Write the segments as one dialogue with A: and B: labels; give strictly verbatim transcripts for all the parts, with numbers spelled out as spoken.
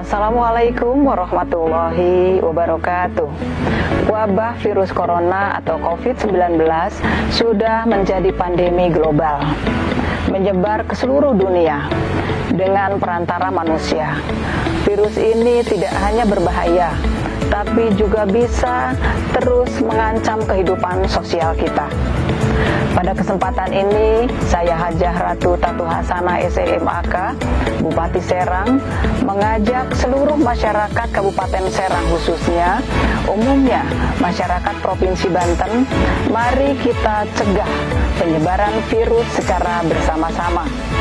A: Assalamualaikum warahmatullahi wabarakatuh. Wabah virus corona atau covid sembilan belas sudah menjadi pandemi global, menyebar ke seluruh dunia dengan perantara manusia. Virus ini tidak hanya berbahaya, tapi juga bisa terus mengancam kehidupan sosial kita. Pada kesempatan ini, saya Hajah Ratu Tatu Hasanah S M A K, Bupati Serang, mengajak seluruh masyarakat Kabupaten Serang khususnya, umumnya masyarakat Provinsi Banten, mari kita cegah penyebaran virus secara bersama-sama.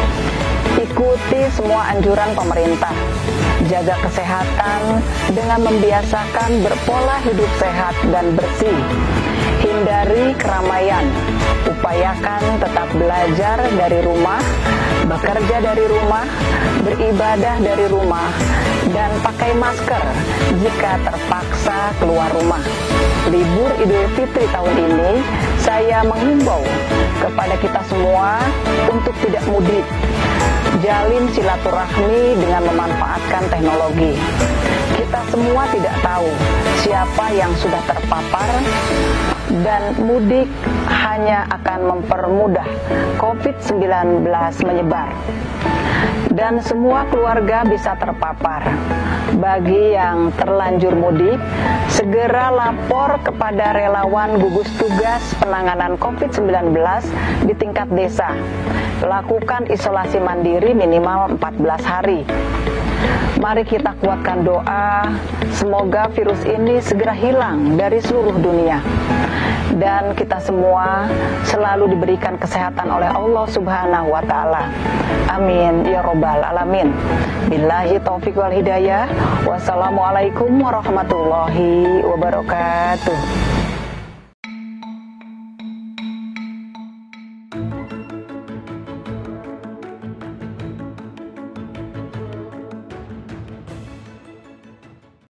A: Ikuti semua anjuran pemerintah, jaga kesehatan dengan membiasakan berpola hidup sehat dan bersih. Hindari keramaian, upayakan tetap belajar dari rumah, bekerja dari rumah, beribadah dari rumah, dan pakai masker jika terpaksa keluar rumah. Libur Idul Fitri tahun ini, saya menghimbau kepada kita semua untuk tidak mudik. Jalin silaturahmi dengan memanfaatkan teknologi. Kita semua tidak tahu siapa yang sudah terpapar, dan mudik hanya akan mempermudah covid sembilan belas menyebar dan semua keluarga bisa terpapar. Bagi yang terlanjur mudik, segera lapor kepada relawan gugus tugas penanganan covid sembilan belas di tingkat desa. Lakukan isolasi mandiri minimal empat belas hari. Mari kita kuatkan doa, semoga virus ini segera hilang dari seluruh dunia, dan kita semua selalu diberikan kesehatan oleh Allah Subhanahu wa Ta'ala. Amin ya Robbal Alamin. Billahi taufiq wal hidayah. Wassalamualaikum warahmatullahi wabarakatuh.